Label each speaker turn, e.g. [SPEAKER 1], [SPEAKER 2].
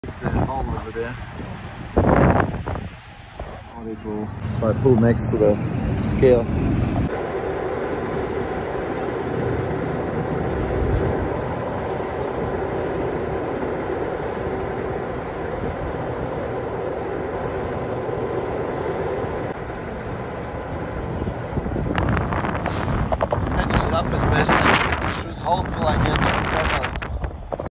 [SPEAKER 1] There's a hole over there. Oh, they go. So I pulled next to the scale. Up as best I can. You should hold till I get the propeller.